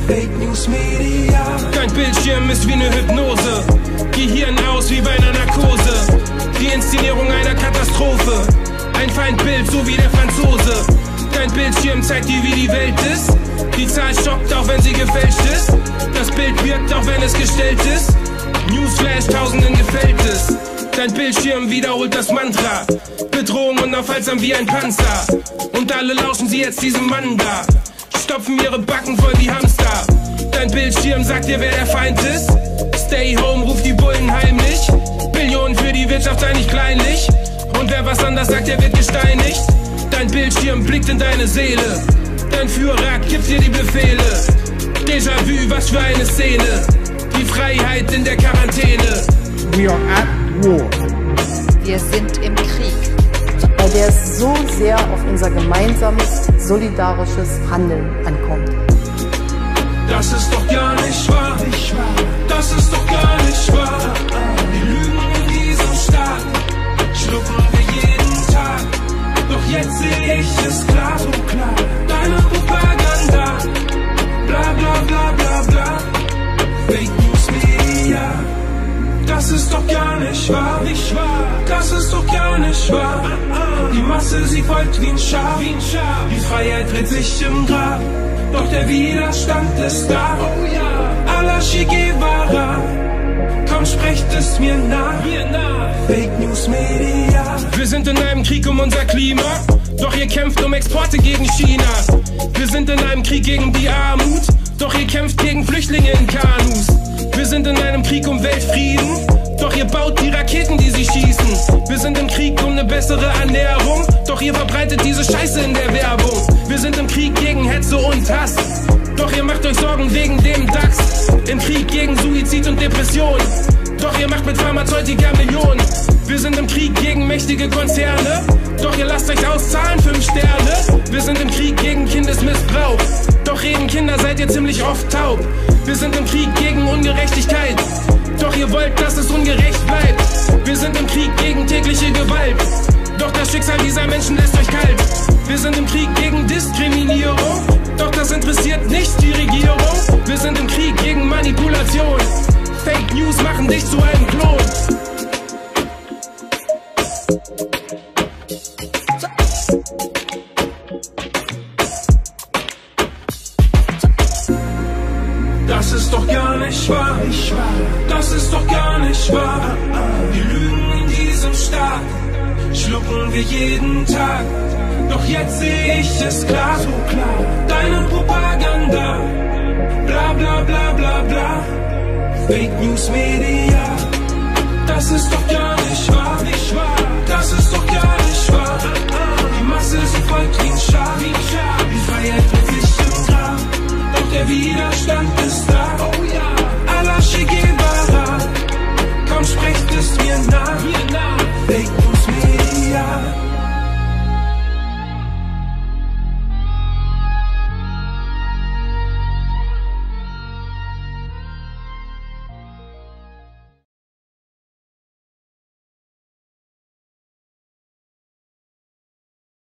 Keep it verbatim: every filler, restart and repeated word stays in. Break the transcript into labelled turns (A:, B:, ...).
A: Fake News Media.
B: Dein Bildschirm ist wie eine Hypnose, Gehirn aus wie bei einer Narkose. Die Inszenierung einer Katastrophe, ein Feindbild so wie der Franzose. Dein Bildschirm zeigt dir, wie die Welt ist. Die Zahl schockt, auch wenn sie gefälscht ist. Das Bild wirkt, auch wenn es gestellt ist. Newsflash, tausenden gefällt es. Dein Bildschirm wiederholt das Mantra: Bedrohung unaufhaltsam wie ein Panzer. Und alle lauschen sie jetzt diesem Mann da, stopfen ihre Backen voll wie Hamster. Dein Bildschirm sagt dir, wer der Feind ist. Stay home, ruft die Bullen heimlich. Billionen für die Wirtschaft, sei nicht kleinlich. Und wer was anders sagt, der wird gesteinigt. Dein Bildschirm blickt in deine Seele. Dein Führer gibt dir die Befehle. Déjà-vu, was für eine Szene. Die Freiheit in der Quarantäne.
C: We are at war.
D: Wir sind im Krieg.
E: Bei der es so sehr auf unser gemeinsames, solidarisches Handeln ankommt.
A: Das ist doch gar nicht wahr. Das ist doch gar nicht wahr. Die Lügen in diesem Staat schlucken wir jeden Tag. Doch jetzt sehe ich es klar, so klar. Deine Propaganda, bla bla bla bla bla. Fake News Media. Das ist doch gar nicht wahr. Das ist doch gar nicht wahr. Die Masse, sie folgt wie ein Schaf. Die Freiheit dreht sich im Grab. Doch der Widerstand ist da. A la Che Guevara. Komm, sprecht es mir nach. Fake News Media.
B: Wir sind in einem Krieg um unser Klima, doch ihr kämpft um Exporte gegen China. Wir sind in einem Krieg gegen die Armut, doch ihr kämpft gegen Flüchtlinge in Kanus. Wir sind in einem Krieg um Weltfrieden, doch ihr baut die Raketen, die sie schießen. Wir sind im Krieg um eine bessere Ernährung, doch ihr verbreitet diese Scheiße in der Werbung. Wir sind im Krieg gegen Hetze und Hass, doch ihr macht euch Sorgen wegen dem DAX. Im Krieg gegen Suizid und Depression, doch ihr macht mit Pharmazeutika Millionen. Wir sind im Krieg gegen mächtige Konzerne, doch ihr lasst euch auszahlen fünf Sterne. Wir sind im Krieg gegen Kindesmissbrauch, doch reden Kinder seid ihr ziemlich oft taub. Wir sind im Krieg gegen Ungerechtigkeit, doch ihr wollt, dass es ungerecht bleibt. Wir sind im Krieg gegen tägliche Gewalt, doch das Schicksal dieser Menschen lässt euch kalt. Wir sind im Krieg gegen Diskriminierung, doch das interessiert nicht die Regierung. Wir sind im Krieg gegen Manipulation, Fake News machen dich zu einem Klon.
A: Das ist doch gar nicht wahr. Das ist doch gar nicht wahr. Die Lügen in diesem Staat schlucken wir jeden Tag. Doch jetzt sehe ich es klar, so klar. Deine Propaganda, bla bla bla bla bla. Fake News Media. Das ist doch gar nicht